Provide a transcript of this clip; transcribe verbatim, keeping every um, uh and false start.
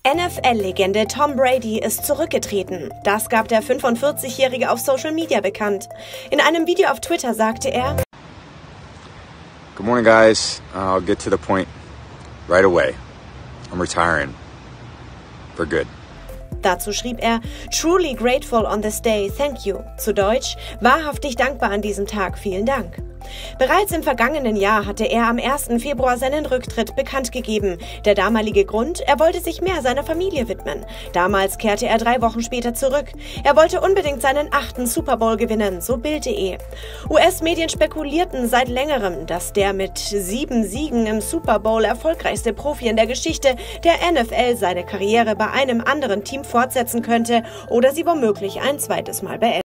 N F L-Legende Tom Brady ist zurückgetreten. Das gab der fünfundvierzigjährige auf Social Media bekannt. In einem Video auf Twitter sagte er: Good morning, guys. I'll get to the point right away. I'm retiring. For good. Dazu schrieb er: Truly grateful on this day, thank you. Zu Deutsch: wahrhaftig dankbar an diesem Tag, vielen Dank. Bereits im vergangenen Jahr hatte er am ersten Februar seinen Rücktritt bekannt gegeben. Der damalige Grund: er wollte sich mehr seiner Familie widmen. Damals kehrte er drei Wochen später zurück. Er wollte unbedingt seinen achten Super Bowl gewinnen, so Bild punkt de. U S-Medien spekulierten seit längerem, dass der mit sieben Siegen im Super Bowl erfolgreichste Profi in der Geschichte der N F L seine Karriere bei einem anderen Team fortsetzen könnte oder sie womöglich ein zweites Mal beenden.